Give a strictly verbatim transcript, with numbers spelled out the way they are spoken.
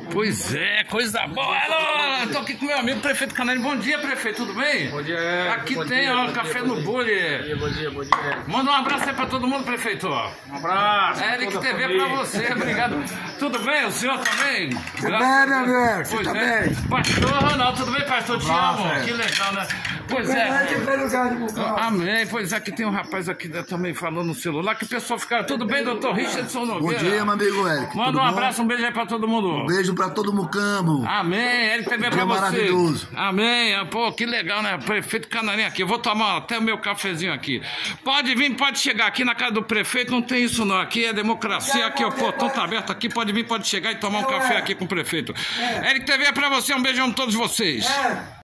Pois é, coisa boa. Alô, tô aqui com meu amigo prefeito Canarinho. Bom dia, prefeito, tudo bem? Bom dia. Aqui bom tem, dia, ó, bom café dia, no bom bule. dia, bom dia, bom dia. Manda um abraço aí pra todo mundo, prefeito. Um abraço. É, Eric T V pra você, obrigado. Tudo bem, o senhor também? Tudo bem, meu amigo, você Pois tá é. bem? Pastor Ronaldo, tudo bem, pastor? Te Nossa, amo. é. Que legal, né? Pois Verdade, é. pelo lugar de Bucal. Amém. Pois é, que tem um rapaz aqui também falando no celular que o pessoal fica. Tudo bem, doutor Richardson Bom Nogueira? dia, meu amigo Eric. Manda Tudo um bom? abraço, um beijo aí pra todo mundo. Um beijo pra todo Mucambo. Amém, ele também é pra Dia você. maravilhoso. Amém, pô, que legal, né? Prefeito Canarinho aqui. Eu vou tomar até o meu cafezinho aqui. Pode vir, pode chegar aqui na casa do prefeito, não tem isso não. Aqui é democracia, aqui o portão tá aberto aqui. Pode vir, pode chegar e tomar um café aqui com o prefeito. Eric T V é pra você, um beijão a todos vocês.